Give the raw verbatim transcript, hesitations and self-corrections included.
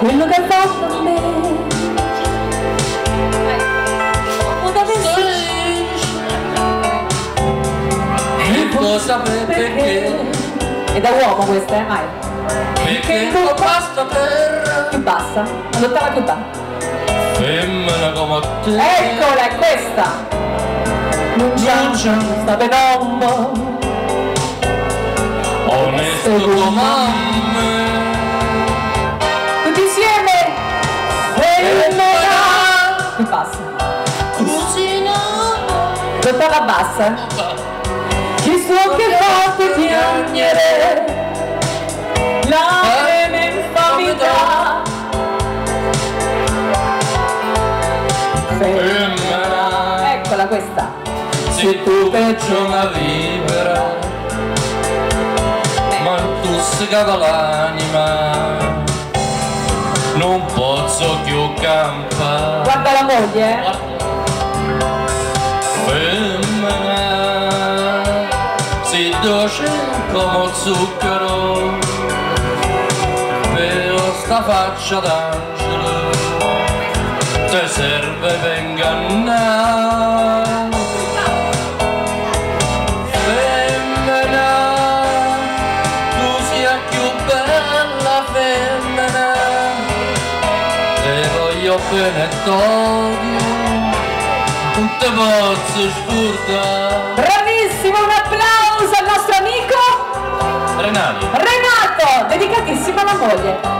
quello che hai fatto a me. Non avessi e cosa perché? E da uomo questa, eh? Vai. Perché non basta per più bassa, all'ottava più bassa. Femmina come te. Eccola, è questa. Non c'è sta penombo onesto come me. Tutti insieme. Femmina più bassa. Cusina l'ottava bassa. Chi so che fate piangere la mia infamità. Femmina, eccola questa. se tu peggio una vivere ma tu segava l'anima non posso più campare. Guarda la moglie, eh? Femmina, si dolce come il zucchero per sta faccia d'angelo te serve per ingannare. Femmina, tu sia più bella femmina te voglio bene t'odio non te posso scordare. Bravissimo, un applauso al nostro amico Renato, Renato, dedicatissimo alla moglie.